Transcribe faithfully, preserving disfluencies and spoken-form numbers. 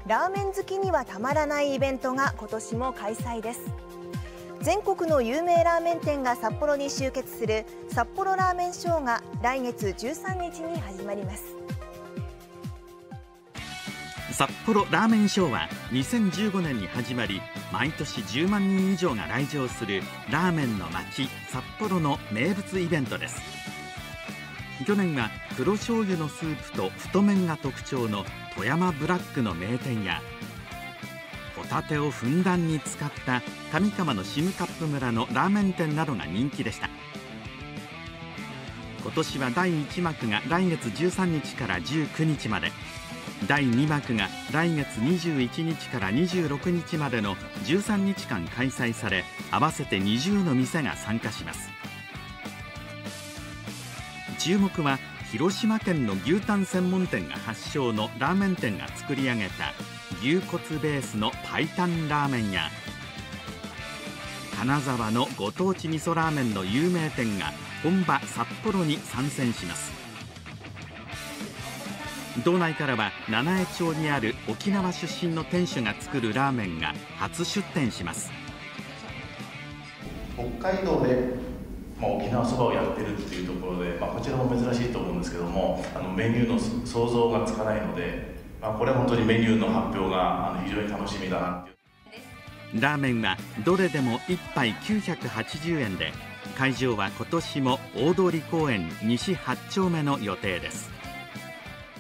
ラーメン好きにはたまらないイベントが今年も開催です。全国の有名ラーメン店が札幌に集結する札幌ラーメンショーが来月じゅうさんにちに始まります。 札幌ラーメンショーはにせんじゅうごねんに始まり、毎年じゅうまんにん以上が来場するラーメンの街札幌の名物イベントです。去年は黒醤油のスープと太麺が特徴の富山ブラックの名店や、ホタテをふんだんに使った上川のシムカップ村のラーメン店などが人気でした。今年はだいいちまくが来月じゅうさんにちからじゅうくにちまで、だいにまくが来月にじゅういちにちからにじゅうろくにちまでのじゅうさんにちかん開催され、合わせてにじゅうの店が参加します。注目は広島県の牛タン専門店が発祥のラーメン店が作り上げた牛骨ベースの白湯ラーメンや、金沢のご当地味噌ラーメンの有名店が本場札幌に参戦します。道内からは七重町にある沖縄出身の店主が作るラーメンが初出店します。 北海道で、まあ、沖縄そばをやってるっていうところで、まあ、こちらも珍しいと思うんですけども、あのメニューの想像がつかないので、まあ、これは本当にメニューの発表があの非常に楽しみだなっていう。 ラーメンはどれでもいっぱいきゅうひゃくはちじゅうえんで、会場は今年も大通公園西はち丁目の予定です。